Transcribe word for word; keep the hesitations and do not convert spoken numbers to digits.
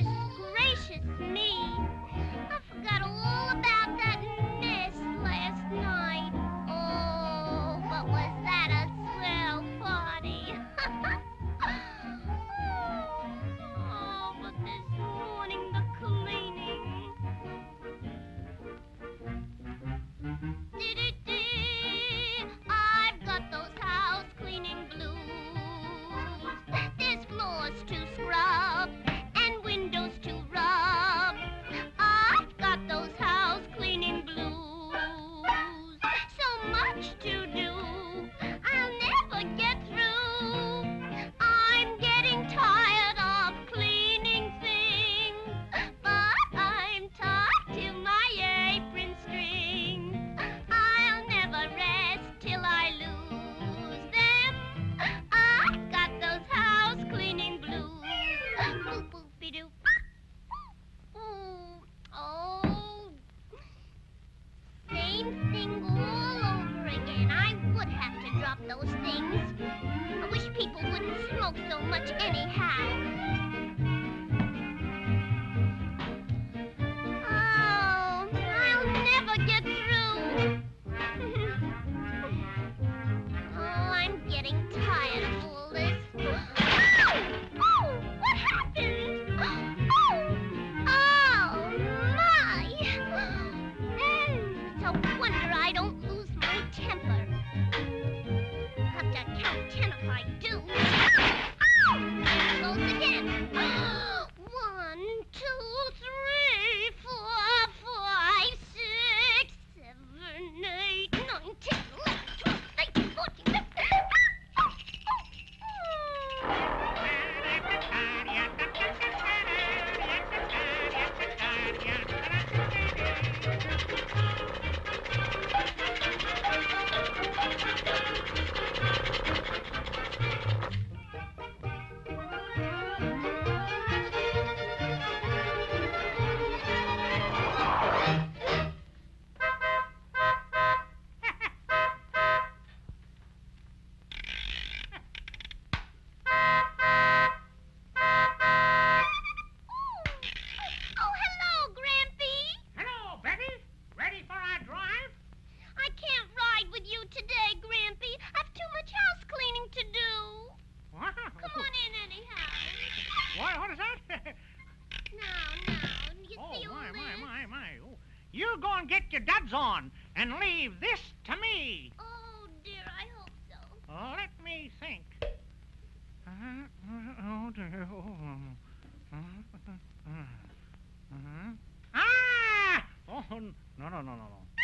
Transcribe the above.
gracious me. I forgot all about that mess last night. Oh, but was that a swell party? Oh, but this morning the cleaning. Dee-dee-dee, I've got those house cleaning blues. There's floors to scrub and windows to rub. I've got those house cleaning blues. So much to do, I'll never get through. I'm getting tired of cleaning things, but I'm tied to my apron string. I'll never rest till I lose them. I've got those house cleaning blues. Boop, boopy-doo. Ooh, oh, same thing all over again. I would have to drop those things. I wish people wouldn't smoke so much anyhow. Oh, I'll never get through. Oh, I'm getting tired of all this. Oh, oh, what happened? Oh, oh, my. Mm, it's a wonder I don't lose my temper. Have to count ten if I do. Oh, there it goes again. One, two, three, four, five, six, seven, eight, nine, ten, eleven, twelve, thirteen, fourteen, fifteen. Oh, hello, Grampy. Hello, Betty. Ready for our drive? I can't ride with you today, Grampy. I've too much house cleaning to do. What? Come on in anyhow. What, what is that? Now, now, you Oh, see all my, this? my, my, my. Oh, you go and get your duds on and leave this to me. Oh, dear, I hope so. Oh, let me think. Uh, oh, dear. Oh, uh, uh, uh, ah! Oh, no, no, no, no, no.